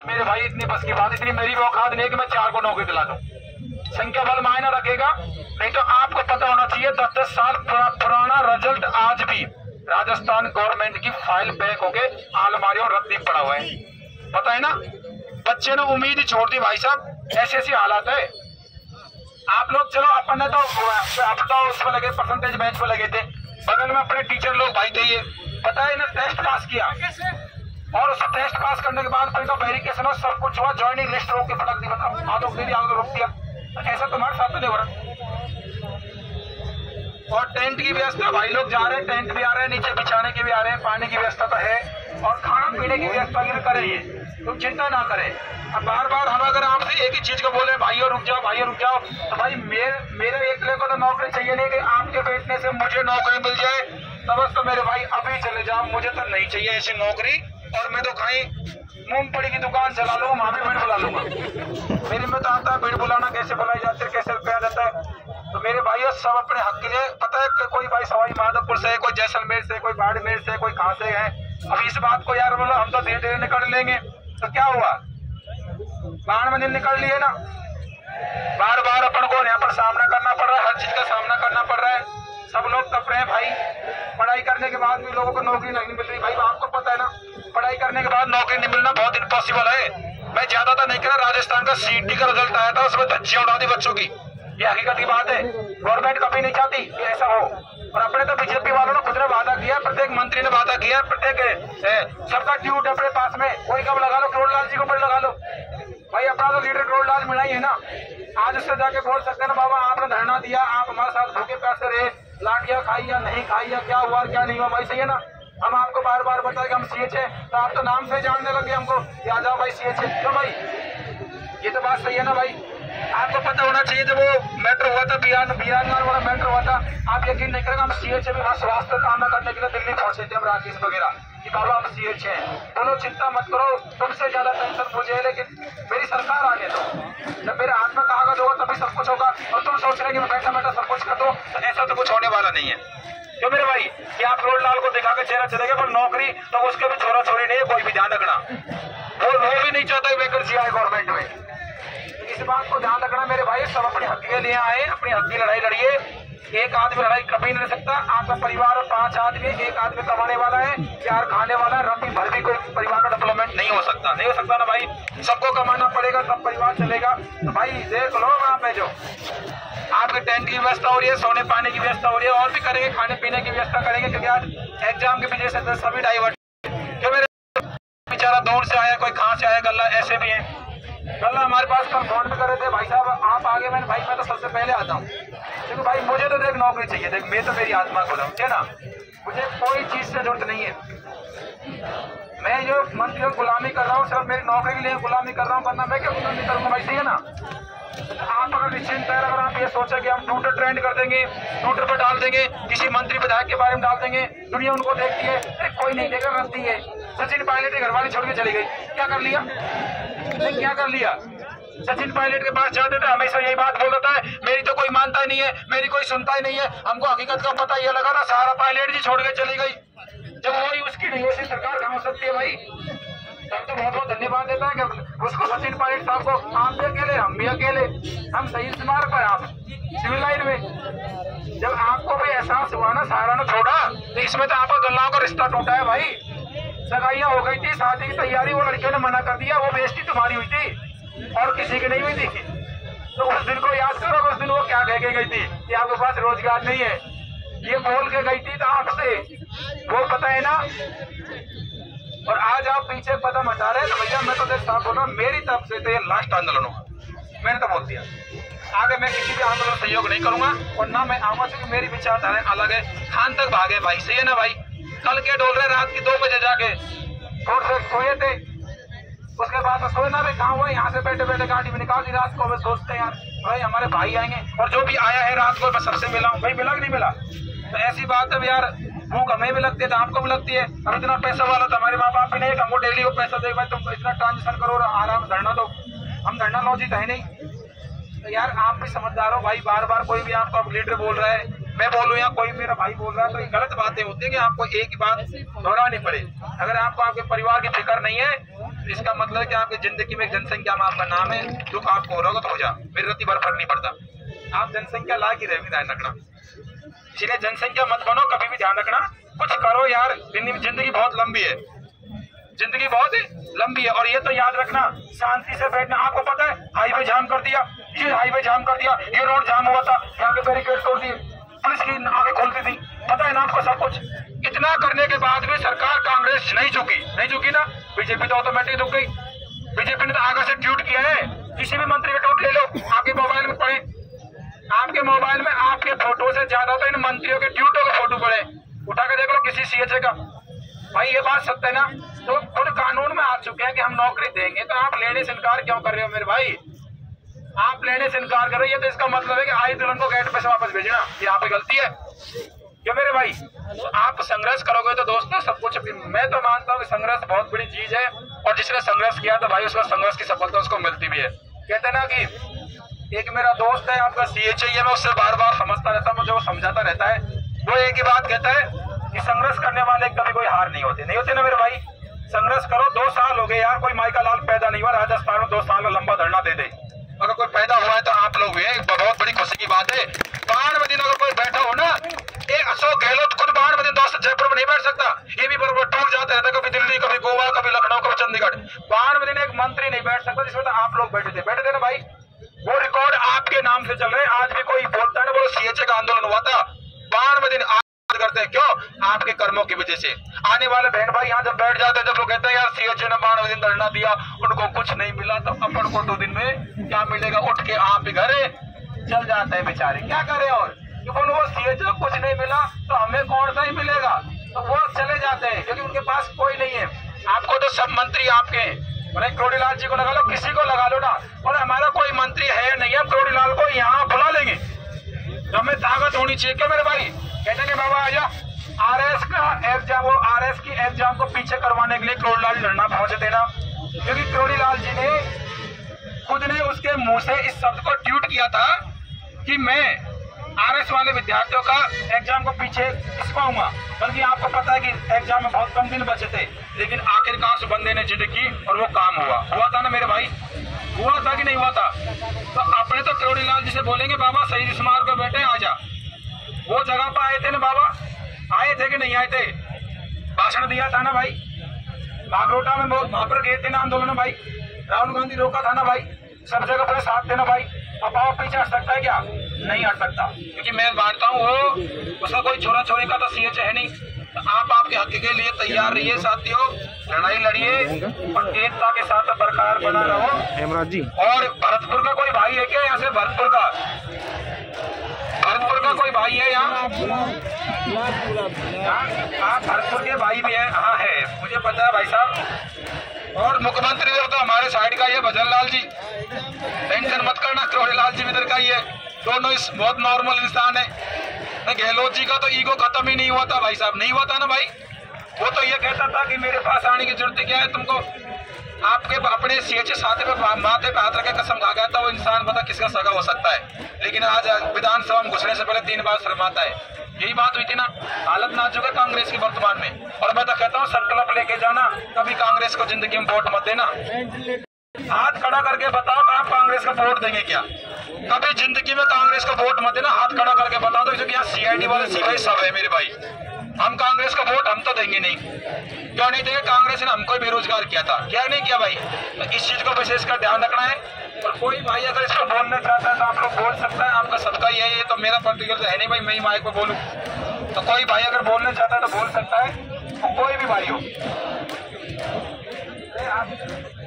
मेरे भाई इतनी बस की बात, इतनी मेरी भी औकात नहीं है कि मैं 4 को नौकरी दिला दूं। संख्या बल मायना रखेगा, नहीं तो आपको पता होना चाहिए 10-10 साल पुराना रिजल्ट आज भी राजस्थान गवर्नमेंट की फाइल पैक होके अलमारियों रद्दी पड़ा हुआ है। पता है ना, बच्चे ने उम्मीद ही छोड़ दी भाई साहब, ऐसी ऐसी हालात है। आप लोग चलो अपन ने तो अब तो उसमें लगे, परसेंटेज बेंच पे लगे थे, बगल में अपने टीचर लोग भाई थे, ये पता है ना टेस्ट पास किया और उस टेस्ट पास करने के बाद फिर तो वेरिफिकेशन सब कुछ हुआ, ज्वाइनिंग लिस्ट रोक के फटक दी, मतलब आधो दे दिया, आधो रोक दिया। ऐसा तुम्हारे साथ तो नहीं हो रहा। और टेंट की व्यवस्था, भाई लोग जा रहे हैं, टेंट भी आ रहे हैं, नीचे बिछाने के भी आ रहे हैं, पानी की व्यवस्था तो है और खाना पीने की व्यवस्था भी करेंगे, तुम चिंता ना करें। अब बार बार हम अगर आपसे एक ही चीज को बोले भाइयों रुक जाओ, भाइयों रुक जाओ, तो भाई मेरे एकले को तो नौकरी चाहिए नहीं कि आपके बैठने से मुझे नौकरी मिल जाए, तब तो मेरे भाई अभी चले जाओ, मुझे तो नहीं चाहिए ऐसी नौकरी। और मैं तो कहीं मूंगफली की दुकान चला लूंगा, वहां भी भीड़ बुला लूंगा। मेरे में तो आता है भीड़ बुलाना, कैसे बुलाई जाती है, कैसे रुपया देता है। तो मेरे भाइयों सब अपने हक के लिए, पता है कि कोई भाई सवाई माधोपुर से, कोई जैसलमेर से, कोई बाड़मेर से, कोई कहां से है। अब इस बात को यार बोलो हम तो धीरे धीरे निकल लेंगे, तो क्या हुआ, बाढ़ में निकल लिए ना। बार बार अपन को यहाँ पर सामना करना पड़ रहा है, हर चीज का सामना करना पड़ रहा है। सब लोग तप रहे हैं भाई, पढ़ाई करने के बाद भी लोगों को नौकरी नहीं मिल रही। भाई आपको पता है ना, पढ़ाई करने के बाद नौकरी नहीं मिलना बहुत इम्पॉसिबल है। मैं ज्यादा तो नहीं कह रहा, राजस्थान का सीटी का रिजल्ट आया था, उसमें धज्जियां उड़ा दी बच्चों की, ये हकीकत की बात है। गवर्नमेंट कभी नहीं चाहती कि ऐसा हो, और अपने तो बीजेपी वालों ने खुद ने वादा किया, प्रत्येक मंत्री ने वादा किया, प्रत्येक सबका ट्यूट अपने पास में, कोई कब लगा लो, करोड़लाल जी को पर लगा लो। भाई अपना तो लीडर करोड़लाल मिला ही है ना, आज उससे जाके बोल सकते हैं ना बाबा आपने धरना दिया, आप हमारे साथ भूखे प्यासे रहे, लाठियां खाई या नहीं खाई या क्या हुआ क्या नहीं हुआ, भाई सही है ना। हम आपको बार बार बताए कि हम सीएच है, तो आप तो नाम से जानने लगे हमको, आ जाओ भाई सीएच है, क्यों भाई, ये तो बात सही है ना भाई। आपको पता होना चाहिए जब वो मैटर हुआ था, बिहार वाला मैटर हुआ था, आप यकीन नहीं करेंगे, हम सीएच में वहाँ स्वास्थ्य काम करने के लिए दिल्ली पहुंचे थे, हम राकेश वगैरह कि बाबा हम सीएच हैं, बोलो चिंता मत करो, तुमसे ज्यादा टेंशन मुझे है, लेकिन मेरी सरकार आने दो, जब मेरे हाथ में कागज होगा तभी सब कुछ होगा। और तुम सोच रहे कि मैं बैठा बैठा सब कुछ कर दो, तो ऐसा तो कुछ होने वाला नहीं है। क्यों मेरे भाई, कि आप करोड़लाल को दिखा के चेहरा चलेगा, पर नौकरी तो उसके भी छोरा छोरी नहीं है, कोई भी ध्यान रखना, वो भी नहीं चाहता वैकेंसी आए गवर्नमेंट में। इस बात को ध्यान रखना मेरे भाई, सब अपने हक के लिए आए, अपनी हक की लड़ाई लड़िए। एक आदमी लड़ाई कभी नहीं लड़ सकता, आपका परिवार 5 आदमी, एक आदमी कमाने वाला है, 4 खाने वाला है, रत्ती भर भी कोई परिवार का डेवलपमेंट नहीं हो सकता, नहीं हो सकता ना भाई, सबको कमाना पड़ेगा तब परिवार चलेगा। तो भाई देख लो वहाँ पे जो आपके टेंट की व्यवस्था हो रही है, सोने पानी की व्यवस्था हो रही है, और भी करेंगे, खाने पीने की व्यवस्था करेंगे, क्योंकि आज एग्जाम के वजह से सभी डाइवर्ट। क्यों मेरे बेचारा दूर से आया, कोई कहाँ से आया, गल्ला ऐसे भी है, गल्ला हमारे पास कल फोन पे कर रहे थे, भाई साहब आप आगे, मैंने भाई मैं तो सबसे पहले आता हूँ, क्योंकि भाई मुझे तो देख नौकरी चाहिए, देख मैं तो मेरी आत्मा खोला है ना, मुझे कोई चीज से जरूरत नहीं है, मैं जो मंत्रियों की गुलामी कर रहा हूँ सिर्फ मेरी नौकरी के लिए गुलामी कर रहा हूँ, वरना मैं क्या गुलामी करूँगा भाई, सही है ना। आप अगर निश्चिंत है, अगर आप ये सोचे कि हम ट्विटर ट्रेंड कर देंगे, ट्विटर पर डाल देंगे, किसी मंत्री विधायक के बारे में डाल देंगे, दुनिया उनको देखती है, कोई नहीं देगा, गलती है। सचिन पायलट की घरवाली छोड़ के चली गई, क्या कर लिया, क्या कर लिया। सचिन पायलट के पास जाते थे, हमेशा यही बात बोल रहा है, मेरी तो कोई मानता ही नहीं है, मेरी कोई सुनता ही नहीं है, हमको हकीकत का पता ये लगा ना, सारा पायलट जी छोड़ के चली गई। जब वही उसकी नहीं वैसी सरकार कहाँ हो सकती है भाई, तब तो बहुत बहुत धन्यवाद देता है कि उसको सचिन पायलट साहब को, आप भी अकेले, हम भी अकेले, हम सही स्मारक पर, आप सिविल लाइन में। जब आपको भी एहसास हुआ ना, सहारा ने छोड़ा, तो इसमें तो आपका गल्लाओं का रिश्ता टूटा है भाई, सगाइयां हो गई थी, शादी की तैयारी, वो लड़कियों ने मना कर दिया, वो बेइज्जती तुम्हारी हुई थी और किसी की नहीं हुई थी। तो उस दिन को याद करो, उस दिन वो क्या कह के गई थी कि आपके पास रोजगार नहीं है, ये बोल के गई थी, तो आपसे वो पता है ना। और आज आप पीछे कदम हटा रहे हैं, तो भैया मैं तो देख साहब बोल रहा हूँ, मेरी तरफ से तो ये लास्ट आंदोलन होगा, मैंने तो बोल दिया, आगे मैं किसी भी आंदोलन सहयोग नहीं करूंगा, और ना मैं आऊंगा, क्योंकि मेरी विचारधारा अलग है। खान तक भागे भाई, सही है ना भाई, कल के डोल रहे रात की 2 बजे जाके थोड़ से सोए थे, उसके बाद में सोना भी कहाँ हुआ, यहाँ से बैठे बैठे गाड़ी में निकाल दी रात को, मैं सोचते हैं यार भाई हमारे भाई आएंगे, और जो भी आया है रात को मैं सबसे मिला हूँ, भाई मिला कि नहीं मिला, तो ऐसी बात है यार, भूख हमें भी लगती है तो आपको भी लगती है। अब इतना पैसा वाला तो हमारे माँ बाप भी नहीं है, हमको डेली वो पैसा दे, भाई तुम इतना ट्रांजेक्शन करो, आराम धरना दो, हम धरना लॉजिक है नहीं। तो यार आप भी समझदार हो भाई, बार बार कोई भी आपको लीडर बोल रहा है, मैं बोलूँ या कोई मेरा भाई बोल रहा है, तो ये गलत बातें होती है कि आपको एक ही बात दोहरानी पड़े। अगर आपको आपके परिवार की फिक्र नहीं है इसका मतलब है कि आपकी जिंदगी में जनसंख्या में आपका नाम है, दुख आपको हो रहा होगा तो हो जा, मेरी रत्ती भर फर्क नहीं पड़ता। आप जनसंख्या ला की रहेगी, ध्यान रखना। इसलिए जनसंख्या मत बनो, कभी भी ध्यान रखना, कुछ करो यार। जिंदगी बहुत लंबी है, जिंदगी बहुत लंबी है। और ये तो याद रखना, शांति से बैठना। आपको पता है हाईवे जाम कर दिया, ये हाईवे जाम कर दिया, ये रोड जाम हुआ था, यहाँ पे बैरिकेड तोड़ दिए, पुलिस की आगे खोलती थी, पता है ना आपको सब कुछ। इतना करने के बाद भी सरकार कांग्रेस नहीं झुकी ना। बीजेपी तो ऑटोमेटिक झुक गई। बीजेपी ने तो आगे से ट्वीट किया है, किसी भी मंत्री का ट्वीट ले लो, आपके मोबाइल में पड़े, आपके मोबाइल में आपके फोटो से ज्यादा तो इन मंत्रियों के ट्वीटों के फोटो पड़े, उठा के देख लो किसी सीएचए का। भाई ये बात सत्य है ना। तो खुद कानून में आ चुके हैं कि हम नौकरी देंगे, तो आप लेने से इनकार क्यों कर रहे हो मेरे भाई? आप लेने से इनकार कर रहे हो, ये तो इसका मतलब है कि आई दुल्हन को गेट पे से वापस भेजना, यहाँ पे गलती है क्यों मेरे भाई? तो आप संघर्ष करोगे तो दोस्तों सब कुछ। मैं तो मानता हूँ कि संघर्ष बहुत बड़ी चीज है, और जिसने संघर्ष किया तो भाई उसका संघर्ष की सफलता उसको मिलती भी है। कहते हैं ना कि एक मेरा दोस्त है आपका सीएचए, मैं उससे बार बार समझता रहता हूँ, मुझे वो समझाता रहता है। वो एक ही बात कहता है कि संघर्ष करने वाले कभी कोई हार नहीं होते ना मेरे भाई। संघर्ष करो। 2 साल हो गए यार, कोई माइका लाल पैदा नहीं हुआ राजस्थान में 2 साल का लंबा धरना दे दे। अगर कोई पैदा हुआ है तो आप लोग भी, बहुत बड़ी खुशी की बात है। 12 दिन अगर कोई बैठा हो ना, एक अशोक गहलोत खुद 12 दिन दोस्त जयपुर में नहीं बैठ सकता, ये भी बराबर टूर जाते रहता, कभी दिल्ली, कभी गोवा, कभी लखनऊ, कभी चंडीगढ़। 12 दिन एक मंत्री नहीं बैठ सकता, जिसमें तो आप लोग बैठे थे ना भाई। वो रिकॉर्ड आपके नाम से चल रहे हैं। आज भी कोई बोलता है ना, वो सीएचए का आंदोलन हुआ था, 12 दिन करते हैं, क्यों? आपके कर्मों की वजह से। आने वाले बहन भाई यहाँ जब बैठ जाते हैं, जब लोग कहते हैं यार सीएचए ने 12 दिन धरना दिया, उनको कुछ नहीं मिला, तो अपन को 2 दिन में क्या मिलेगा? उठ के आप घर चल जाते हैं बेचारे, क्या करें? और क्योंकि वो सीएचए कुछ नहीं मिला तो हमें कौन सा ही मिलेगा, तो वो चले जाते हैं क्योंकि उनके पास कोई नहीं है। आपको तो सब मंत्री आपके हैं, करोड़ीलाल जी को लगा लो, किसी को लगा लो ना। और हमारा कोई मंत्री है नहीं है, करोड़ीलाल को यहाँ बुला लेंगे, तो हमें ताकत होनी चाहिए क्या मेरे भाई? कहते हैं बाबा आजा, आरएस का एग्जाम, वो आरएस की एग्जाम को पीछे करवाने के लिए करोड़ीलाल धरना पहुंचे थे ना, क्योंकि करोड़ीलाल जी ने खुद ने उसके मुंह से इस शब्द को ट्वीट किया था कि मैं आरएस वाले विद्यार्थियों का एग्जाम को पीछे खिसकाऊंगा। बल्कि आपको पता है कि एग्जाम में बहुत कम दिन बचे थे, लेकिन आखिरकार उस बंदे ने जिद की और वो काम हुआ था ना मेरे भाई, हुआ था कि नहीं हुआ था? तो अपने तो करोड़ीलाल जी से बोलेंगे बाबा शहीद स्मारक पे बैठे आजा। वो जगह पर आए थे ना बाबा, आए थे कि नहीं आए थे? भाषण दिया था ना भाई, बागरोटा में बहुत वहां पर गए थे ना आंदोलन में भाई, राहुल गांधी रोका था ना भाई, सब जगह पर साथ थे ना भाई। अब आप पीछे हट सकता है क्या? नहीं हट सकता, क्योंकि मैं मानता हूँ वो उसका कोई छोरा छोरी का तो सीएचए है नहीं। तो आप आपके हक के लिए तैयार रहिए साथियों, लड़ाई लड़िए और एकता के साथ बरकरार बना रहो। हेमराज जी, और भरतपुर का कोई भाई है क्या यहाँ से? भरतपुर का कोई भाई है यहाँ? आप भरतपुर के भाई भी हैं? हाँ है, मुझे पता है भाई साहब। और मुख्यमंत्री तो हमारे साइड का ये भजन लाल जी, टेंशन मत करना, करोड़ीलाल जी इधर का ही है, दोनों बहुत नॉर्मल इंसान है। गहलोत जी का तो ईगो खत्म ही नहीं हुआ था भाई साहब, नहीं हुआ था ना भाई। वो तो ये कहता था कि मेरे पास आने की जरूरत क्या है तुमको, आपके अपने सीएचए साथी पे माथे पे हाथ रखे कसम खा गया था वो इंसान, पता किसका सगा हो सकता है। लेकिन आज विधानसभा में घुसने से पहले 3 बार शर्माता है, यही बात हुई थी ना। हालत नाजुक है कांग्रेस की वर्तमान में, और मैं तो कहता हूँ संकल्प लेके जाना, कभी कांग्रेस को जिंदगी में वोट मत देना। हाथ खड़ा करके बताओ आप कांग्रेस को वोट देंगे क्या? कभी जिंदगी में कांग्रेस को वोट मत देना, हाथ खड़ा करके बता दो, क्योंकि यहाँ सीआईडी वाले सिपाही सब है मेरे भाई। हम कांग्रेस को वोट हम तो देंगे नहीं, क्यों नहीं देंगे? कांग्रेस ने हमको बेरोजगार किया था, क्या नहीं किया भाई? तो इस चीज को विशेषकर ध्यान रखना है। और कोई भाई अगर इसको बोलना चाहता है तो आप लोग बोल सकता है, आपका सबका ही है ये, तो मेरा पर्टिकुलर है नहीं भाई मैं ही माइक पे बोलूं। तो कोई भाई अगर बोलना चाहता है तो बोल सकता है, कोई भी भाई हो।